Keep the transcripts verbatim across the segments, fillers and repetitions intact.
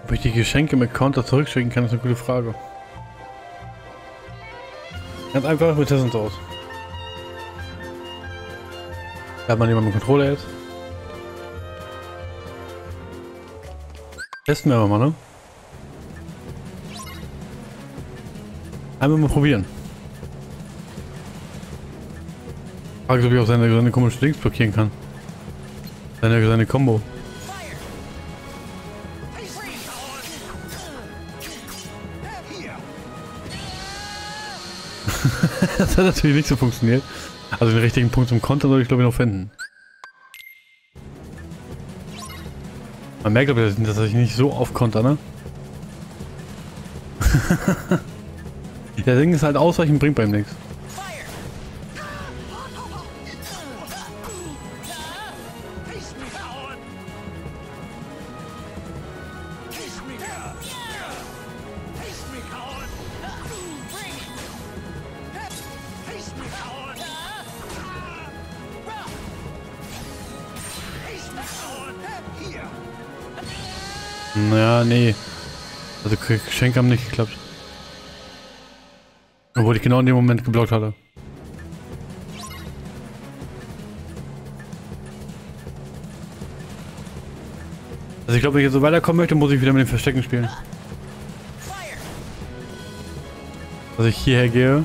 Ob ich die Geschenke mit Counter zurückschicken kann, ist eine gute Frage. Ganz einfach, wir testen es aus. Da hat man jemanden mit Controller jetzt. Testen wir aber mal, ne? Einmal mal probieren. Frage ist, ob ich auch seine, seine komischen Links blockieren kann. Seine, seine Combo. Das hat natürlich nicht so funktioniert. Also den richtigen Punkt zum Kontern soll ich glaube ich noch finden. Man merkt aber, dass ich nicht so oft konter, ne? Der Ding ist halt ausweichen, bringt beim nichts. Naja, nee. Also Geschenke haben nicht geklappt. Obwohl ich genau in dem Moment geblockt hatte. Also ich glaube, wenn ich jetzt so weiterkommen möchte, muss ich wieder mit den Verstecken spielen. Also ich hierher gehe.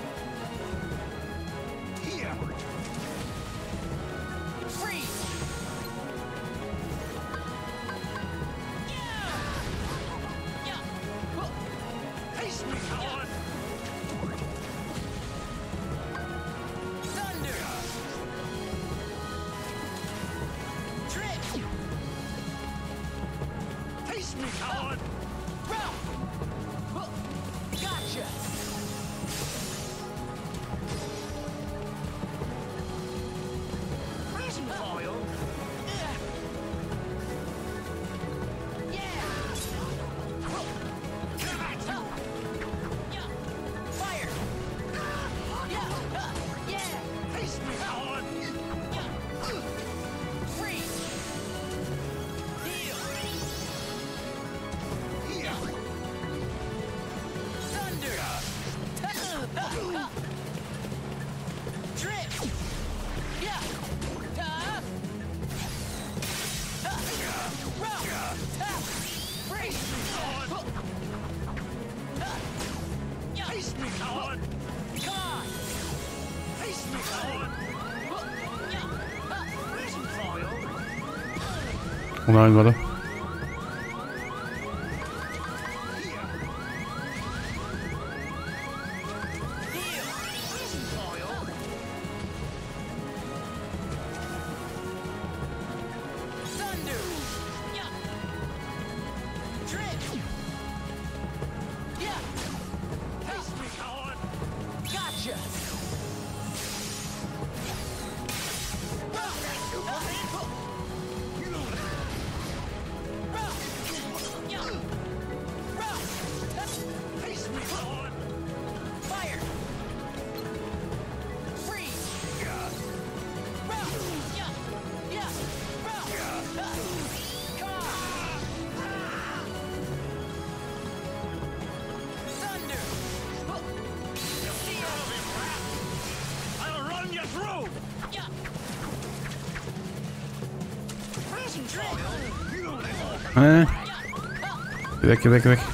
Oh nein, warte. Äh. Geh weg, geh weg, geh weg.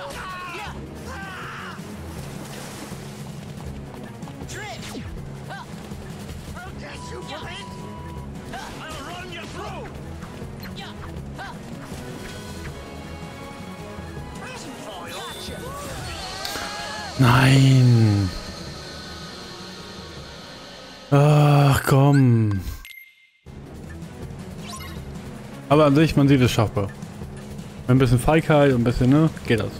Nein. Ach komm. Aber an sich, man sieht es schaffbar. Ein bisschen Feigheit und ein bisschen, ne? Geht das.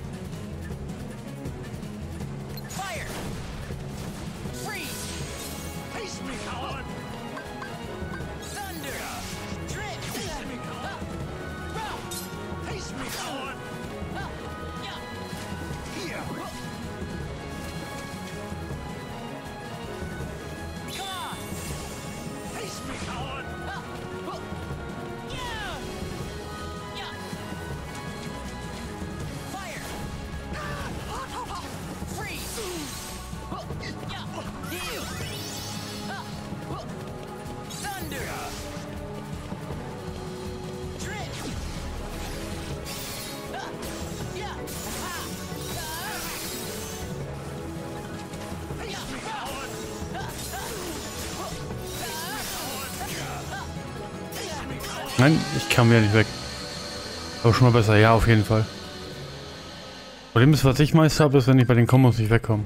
Nein, ich kam ja nicht weg. Aber schon mal besser, ja, auf jeden Fall. Problem ist, was ich meist habe, ist, wenn ich bei den Kombos nicht wegkomme.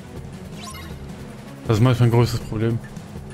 Das ist meist mein größtes Problem.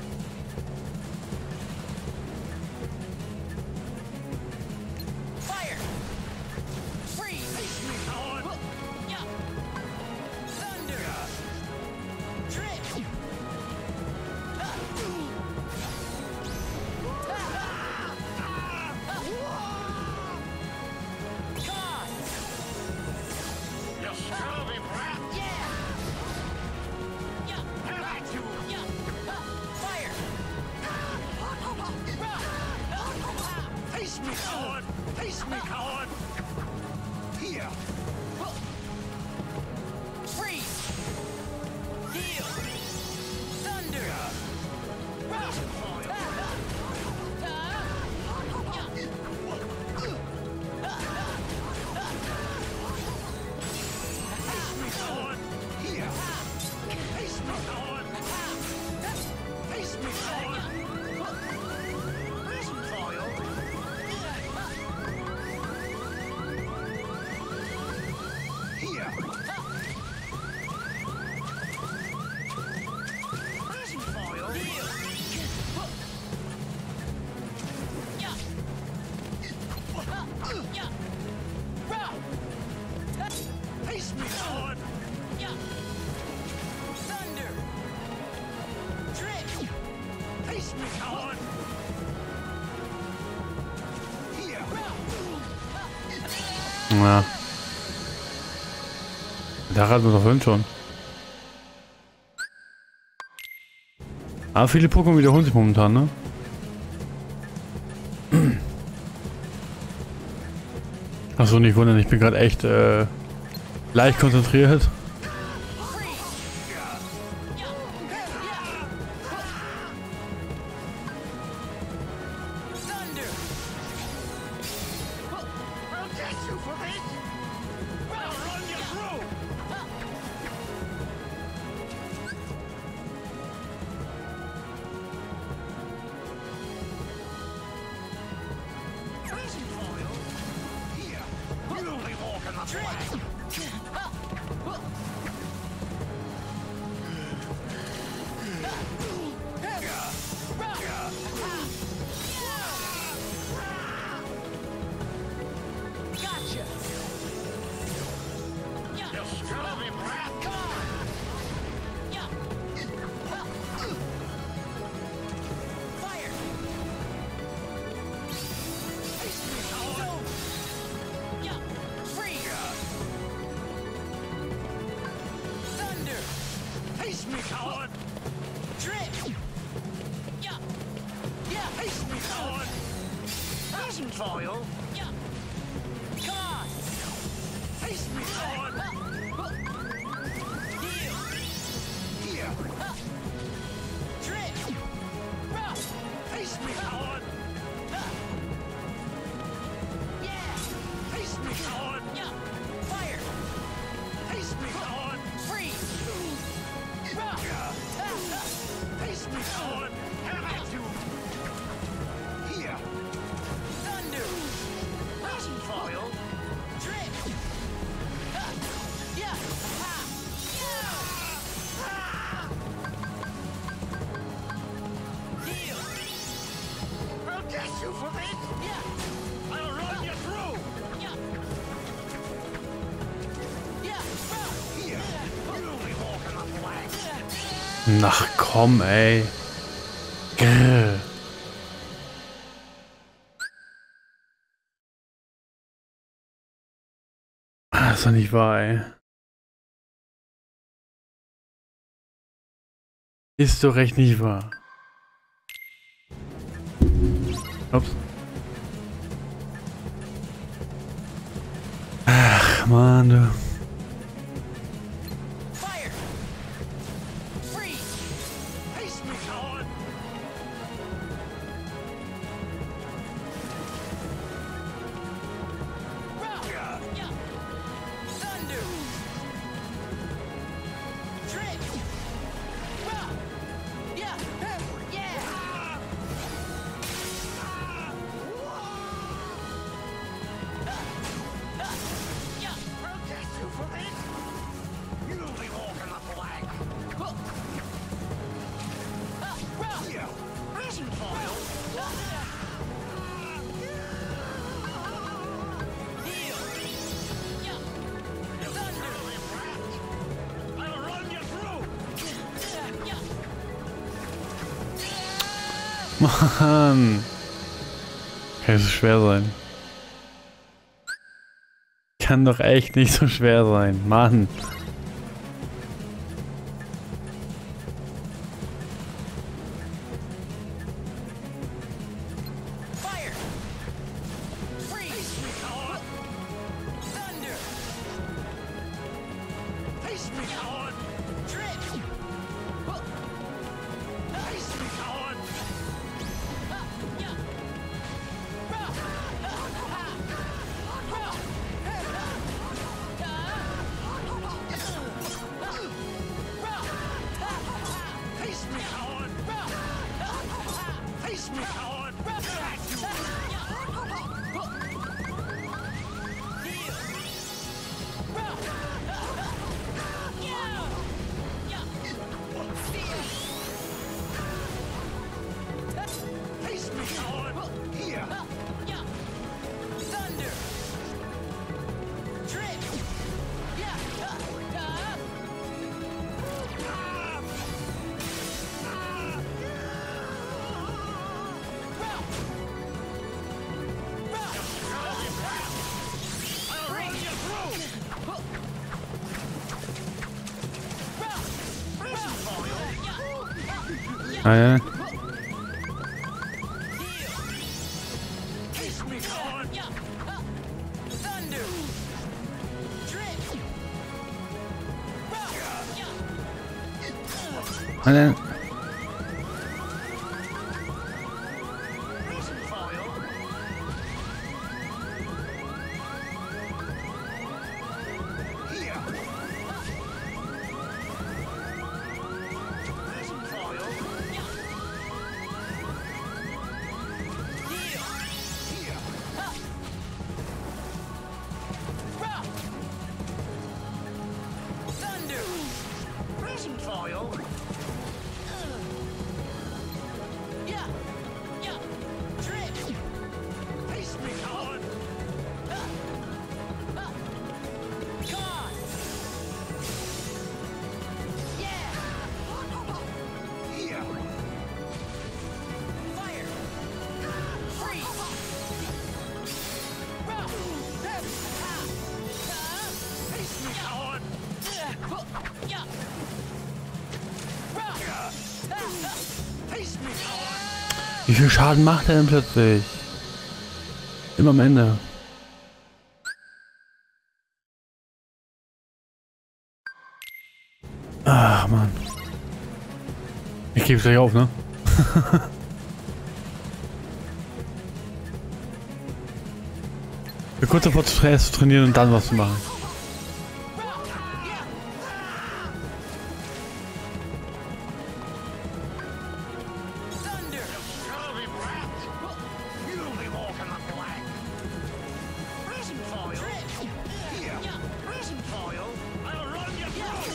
Ja. Da hatten wir doch vorhin schon. Aber viele Pokémon wiederholen sich momentan, ne? Achso, nicht wundern, ich bin gerade echt äh, leicht konzentriert. Foil. Yeah. Come on. Face me on. Deal. Here. Trick. Rough. Face me on. Yeah. Face me on. Yeah. Fire. Ach komm, ey. Grrr. Ah, ist doch nicht wahr, ey. Ist doch echt nicht wahr. Ups. Ach, Mann, du. Fire! Freeze! Haste me, coward! Rock! Yeah! Thunder! Trick! Rock! Yeah! Yeah! Yeah! Protest you for this? You'll be walking the plank! Yeah! Prison foil! Heal! Yeah! Thunder! I'll run you through! Yeah! Mann. Kann so schwer sein. Kann doch echt nicht so schwer sein. Mann. Fire! Freeze! Thunder! Face me, coward! Trick! Face me, coward! Face me, coward! Face me, coward! Face me, coward! Here! Thunder! Trick! Yeah! I'll run you through! Prison foil! Ah, ja. Kiss me, coward! Thunder! Trick! Ah, ja. Prison foil! Here! Prison foil! Here! Thunder! Prison foil! Yeah! Yeah! Trick! Face me, coward! Come on! Yeah! Here! Fire! Freeze! Face me, coward! Yeah! Face me, coward! Wie viel Schaden macht er denn plötzlich? Immer am Ende. Ach, Mann. Ich gebe gleich auf, ne? Wir kurz davor zu tra- zu trainieren und dann was zu machen. Thunder! Scurvy brat! You'll be walking the plank! Prison foil! Here! Prison foil! I'll run you through!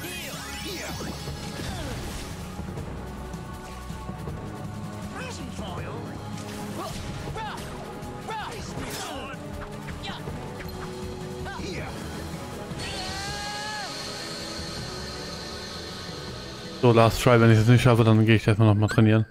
Here! Prison foil! So, Last Try, wenn ich es nicht schaffe, dann gehe ich erstmal noch mal trainieren.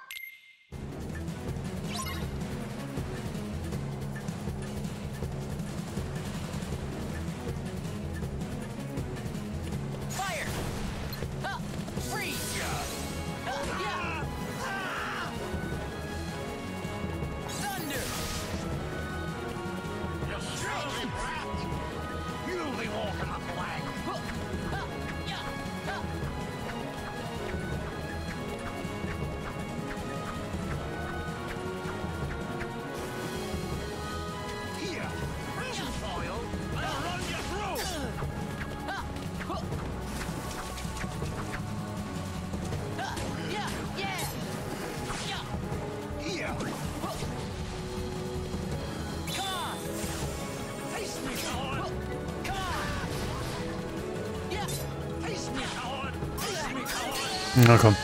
Na komm.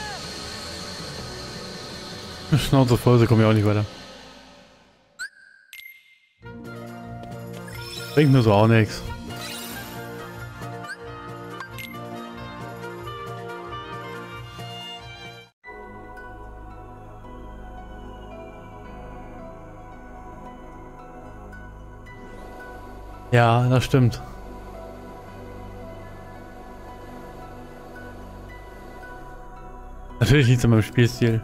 Schnauze voll, so kommen wir auch nicht weiter. Bringt mir so auch nichts. Ja, das stimmt. Natürlich liegt es an meinem Spielstil.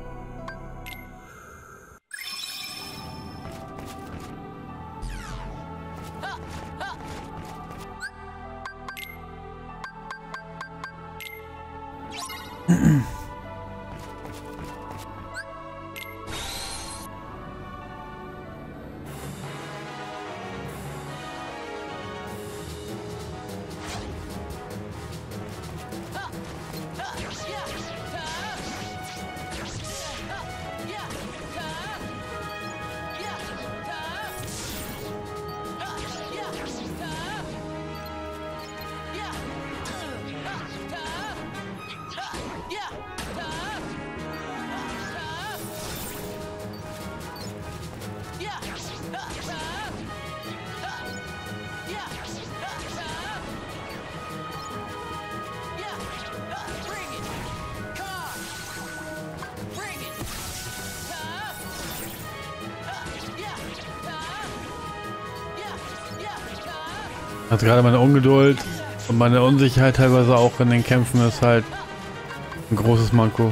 Also gerade meine Ungeduld und meine Unsicherheit teilweise auch in den Kämpfen ist halt ein großes Manko.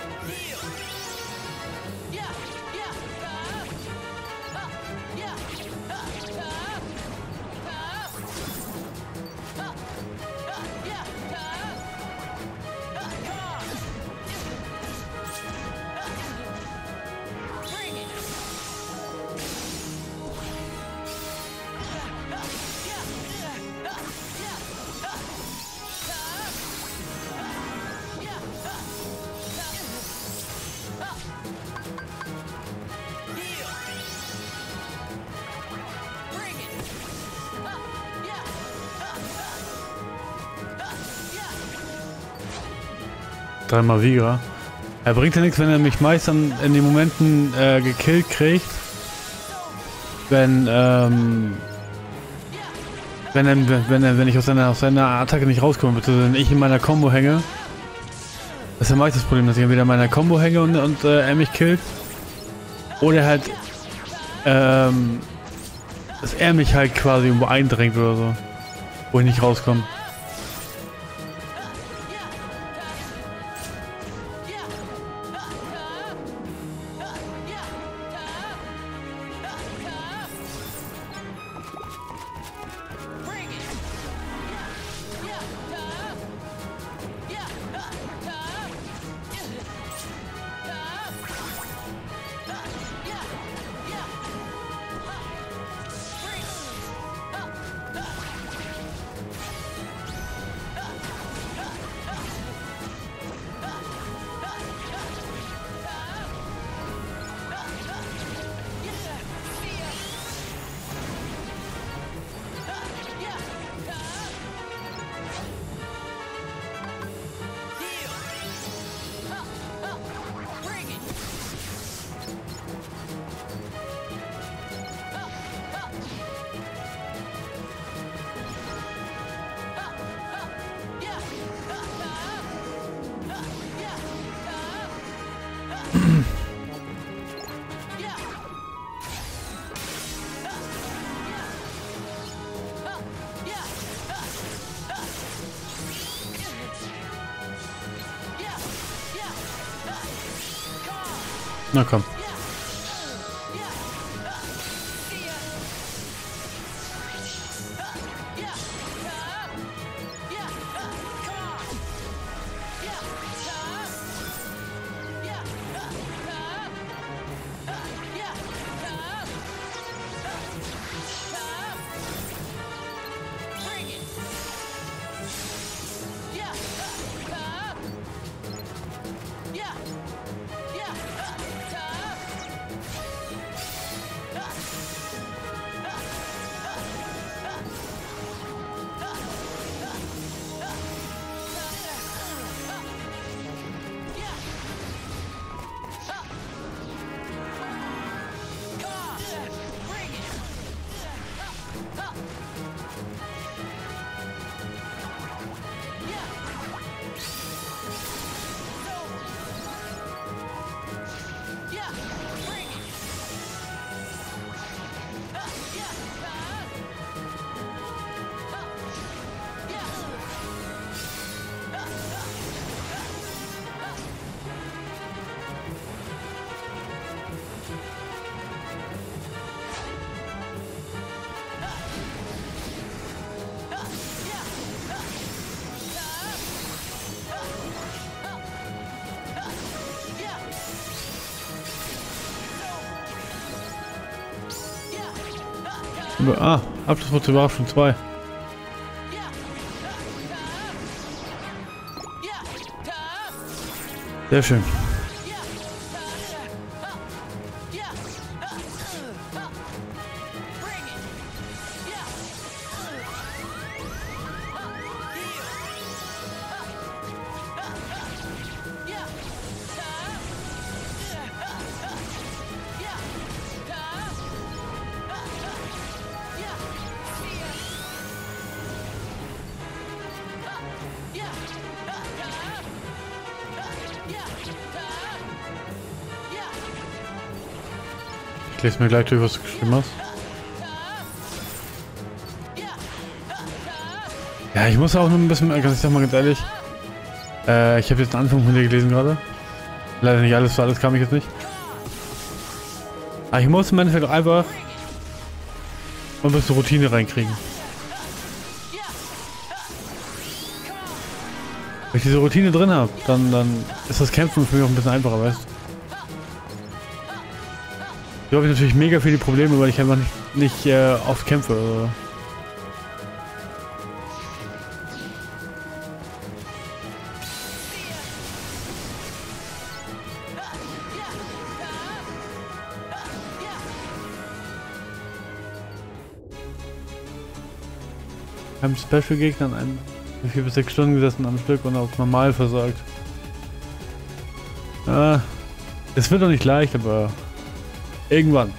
Dreimal Vigra. Er bringt ja nichts, wenn er mich meist dann in den Momenten äh, gekillt kriegt. Wenn, ähm, wenn, er, wenn, er, wenn ich aus seiner, aus seiner Attacke nicht rauskomme, beziehungsweise wenn ich in meiner Combo hänge. Das ist ja meist das Problem, dass ich entweder in meiner Combo hänge und, und äh, er mich killt. Oder halt, ähm, dass er mich halt quasi irgendwo eindrängt oder so. Wo ich nicht rauskomme. Na komm. Ah, Abschlusswort zur Überraschung zwei. Sehr schön. Ich lese mir gleich durch, was du geschrieben hast. Ja, ich muss auch noch ein bisschen, ich sag mal ganz ehrlich, äh, ich habe jetzt einen Anfang von dir gelesen gerade. Leider nicht alles, alles kam ich jetzt nicht. Aber ich muss im Endeffekt einfach ein bisschen Routine reinkriegen. Wenn ich diese Routine drin habe, dann, dann ist das Kämpfen für mich auch ein bisschen einfacher, weißt du? Hier habe ich natürlich mega viele Probleme, weil ich einfach nicht, nicht äh, oft kämpfe. Also. Wir haben Special-Gegner an vier bis sechs Stunden gesessen am Stück und auch normal versagt. Ah, es wird doch nicht leicht, aber irgendwann.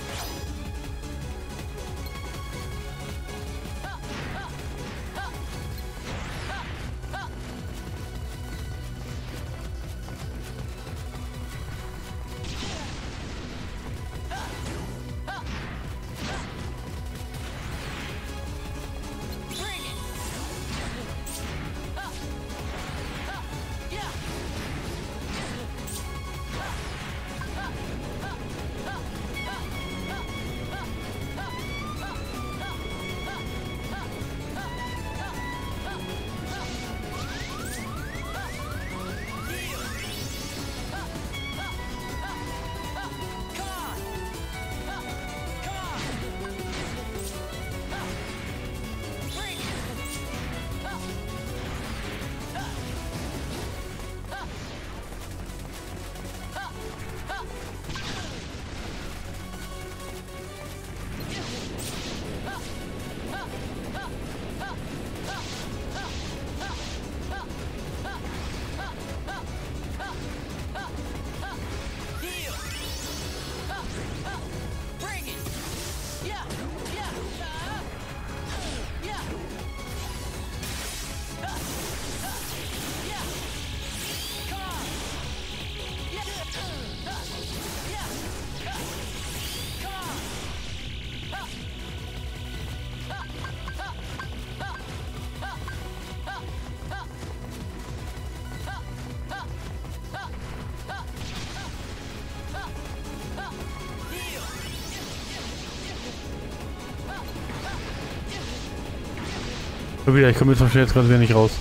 Schon wieder, ich komme jetzt vom Schnell jetzt gerade wieder nicht raus.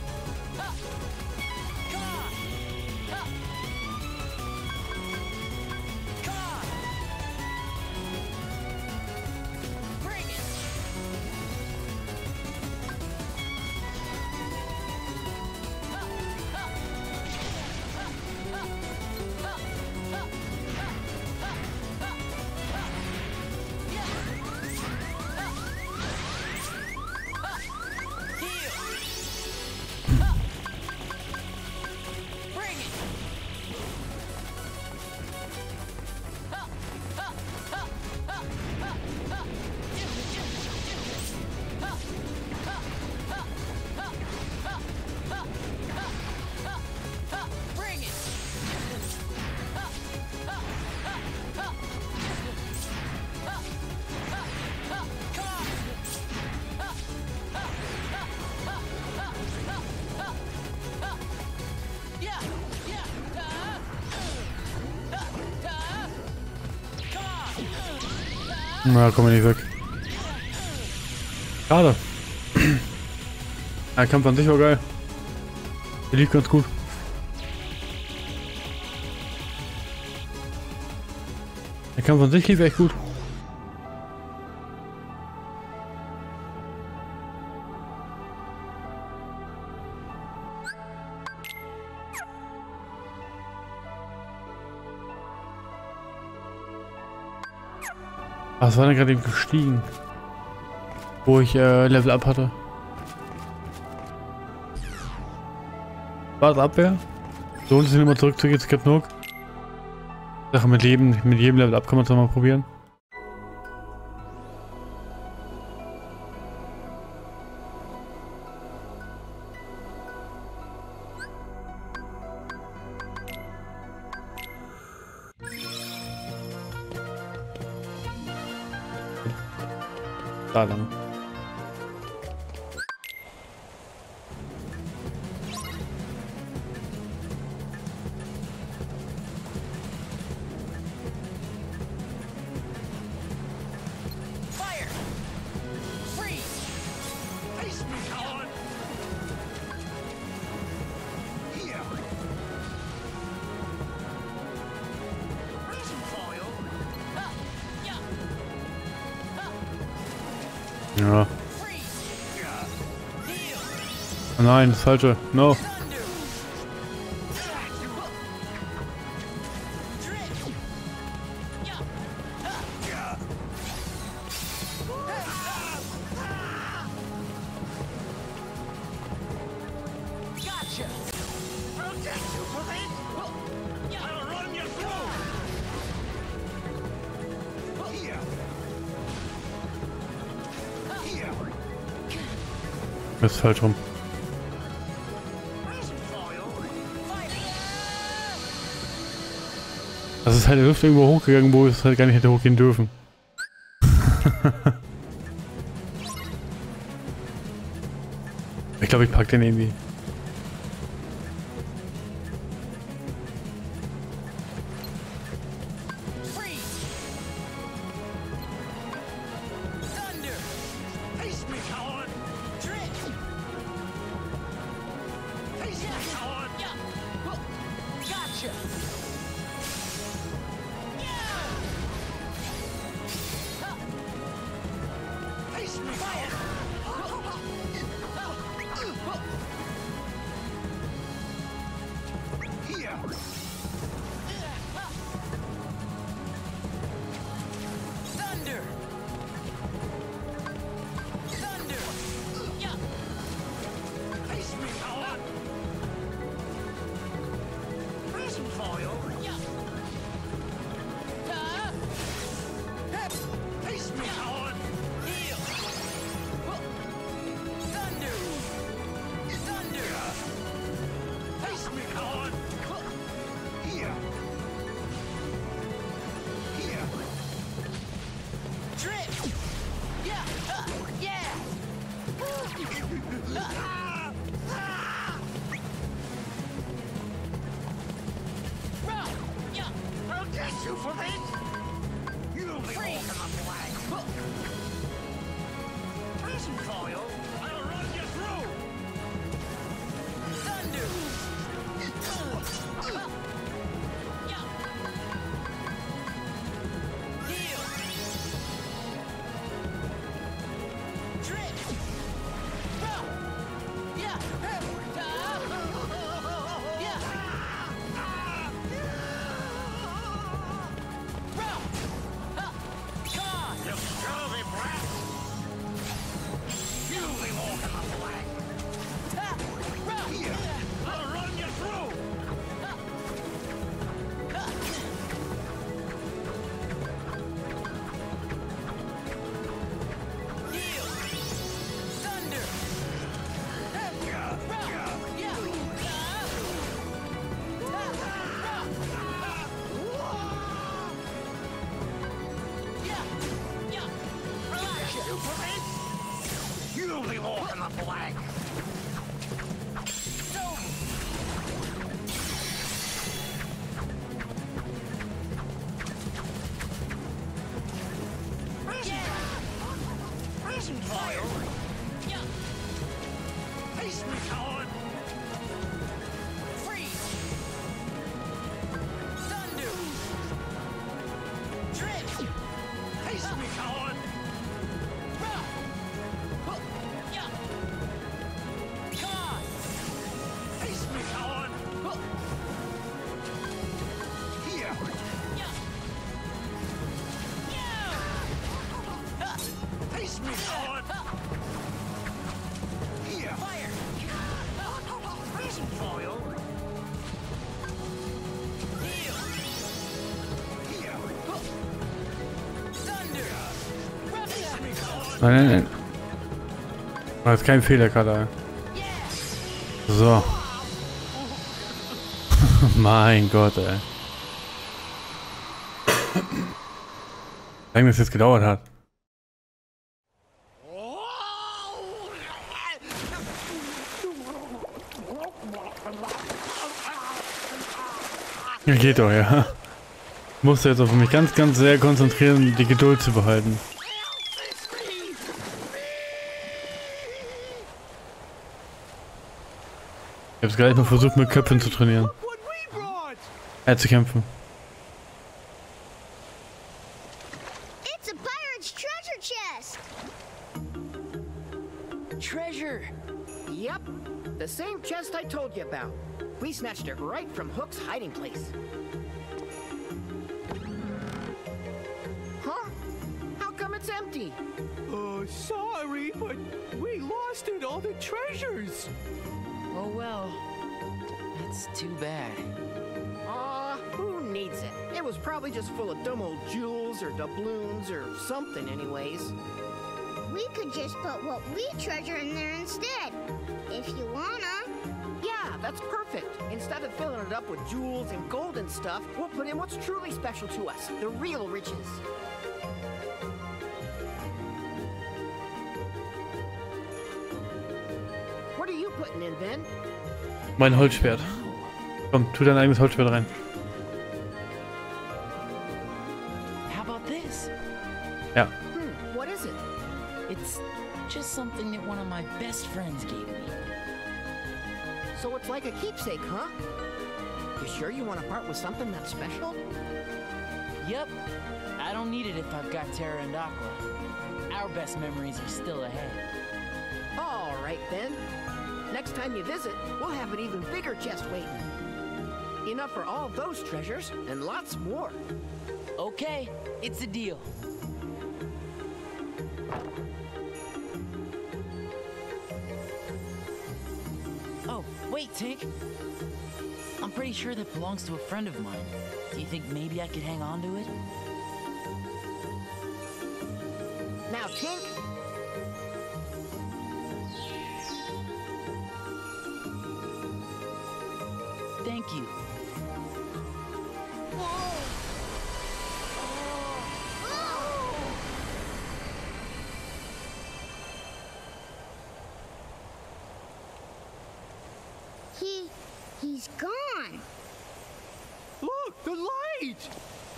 Na, komm nicht weg. Schade. Der Kampf an sich war geil. Der lief ganz gut. Der Kampf an sich lief echt gut. Was war denn gerade eben gestiegen? Wo ich äh, Level Up hatte. War es Abwehr? Lohnt es sich nochmal zurückzugehen zu Captain Hook? Sache mit Leben, mit jedem Level Up kann man es mal probieren. Da lang. Fire! Freeze! Face me, coward! Here! Prison foil! Ah, yeah. Ja. Freeze! Yeah. Heal! Oh nein, das falsche. No. Thunder! Drift! Yeah. Yeah. Gotcha! I'll get you for this! I'll run you through! Here! Here! Das ist falsch rum. Prison foil! Fire! Das ist halt der Luft irgendwo hochgegangen, wo es halt gar nicht hätte hochgehen dürfen. Ich glaube, ich pack den irgendwie. Freeze! Thunder! Face me, coward! Drift! Face me, coward! Yeah! Gotcha! Yeah! Face me, fire! Here! Thunder! Thunder! Yeah! Face me, coward! Prison foil! Yeah! Uh, Face me, coward! Heal! Thunder! Thunder! Face me, coward! Here! Here! Drift! Yeah! Uh, yeah! Ah! Ah! Run! Yeah! I'll get you for this! You'll be walking up the way! Prison foil! I'll run you for this? You'll be walking the plank. Prison file. Yeah. Face me, coward. Freeze. Thunder. Drift. Face me, coward. Run. Yeah. Come on. Face me, coward. Here. Yeah. Yeah. Face me, coward. Here. Fire. Prison foil. Heal. Here. Thunder. Face me, coward. Nein, nein, nein. War jetzt kein Fehler gerade. So. Mein Gott, ey. Wie lange das jetzt gedauert hat. Ja, geht doch, ja. Ich musste jetzt auf mich ganz, ganz sehr konzentrieren, die Geduld zu behalten. Ich hab's gleich mal versucht, mit Köpfen zu trainieren. Äh, zu kämpfen. It's a pirate's treasure chest. Treasure! Yep, the same chest I told you about. We snatched it right from Hook's hiding place. Huh? How come it's empty? Oh, sorry, but we lost it, all the treasures. Oh well, that's too bad. Aw, who needs it? It was probably just full of dumb old jewels or doubloons or something anyways. We could just put what we treasure in there instead, if you wanna. Yeah, that's perfect. Instead of filling it up with jewels and gold and stuff, we'll put in what's truly special to us, the real riches. What are you putting in, Ben? Mein Holzschwert. Komm, tu dein eigenes Holzschwert rein. How about this? Ja. Hmm, what is it? It's just something that one of my best friends gave me. So it's like a keepsake, huh? You sure you want to part with something that's special? Yep. I don't need it if I've got Terra and Aqua. Our best memories are still ahead. All right, then. Next time you visit, we'll have an even bigger chest waiting. Enough for all those treasures and lots more. Okay, it's a deal. Oh, wait, Tink. I'm pretty sure that belongs to a friend of mine. Do you think maybe I could hang on to it? Now, Tink. Thank you. He... he's gone. Look, the light!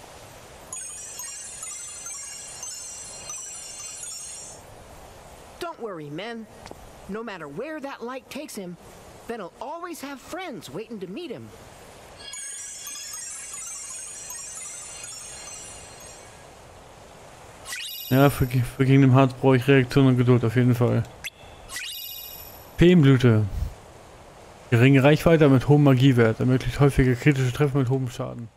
Don't worry, men. No matter where that light takes him, Ben will always have friends waiting to meet him. Ja, für, für Kingdom Hearts brauche ich Reaktion und Geduld auf jeden Fall. Feenblüte. Geringe Reichweite mit hohem Magiewert. Ermöglicht häufige kritische Treffer mit hohem Schaden.